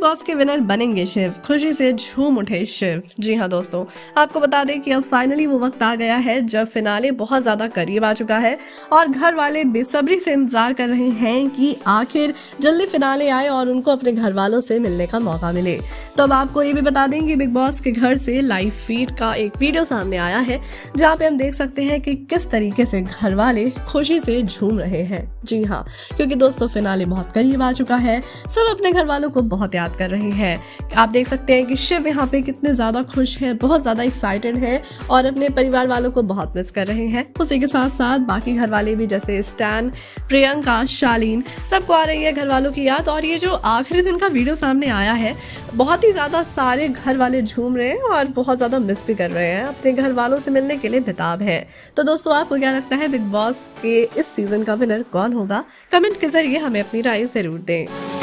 Boss के winner बनेंगे शिव, खुशी से झूम उठे शिव। जी हाँ दोस्तों, आपको बता दें कि अब फाइनली वो वक्त आ गया है जब फिनाले बहुत ज्यादा करीब आ चुका है और घर वाले बेसब्री से इंतजार कर रहे हैं कि आखिर जल्दी फिनाले आए और उनको अपने घर वालों से मिलने का मौका मिले। तो अब आपको ये भी बता दें कि बिग बॉस के घर से लाइव फीड का एक वीडियो सामने आया है जहाँ पे हम देख सकते हैं कि किस तरीके से घर वाले खुशी से झूम रहे हैं। जी हाँ, क्योंकि दोस्तों फिनाले बहुत करीब आ चुका है, सब अपने घर वालों को बहुत याद कर रहे हैं। आप देख सकते हैं कि शिव यहाँ पे कितने ज्यादा खुश है, बहुत ज्यादा एक्साइटेड है और अपने परिवार वालों को बहुत मिस कर रहे हैं। उसी के साथ साथ बाकी घर वाले भी जैसे स्टैन, प्रियंका, शालीन, सबको आ रही है घर वालों की याद। और ये जो आखिरी दिन का वीडियो सामने आया है, बहुत ही ज्यादा सारे घर वाले झूम रहे हैं और बहुत ज्यादा मिस भी कर रहे हैं, अपने घर वालों से मिलने के लिए बेताब है। तो दोस्तों, आपको क्या लगता है बिग बॉस के इस सीजन का विनर कौन होगा? कमेंट के जरिए हमें अपनी राय जरूर दें।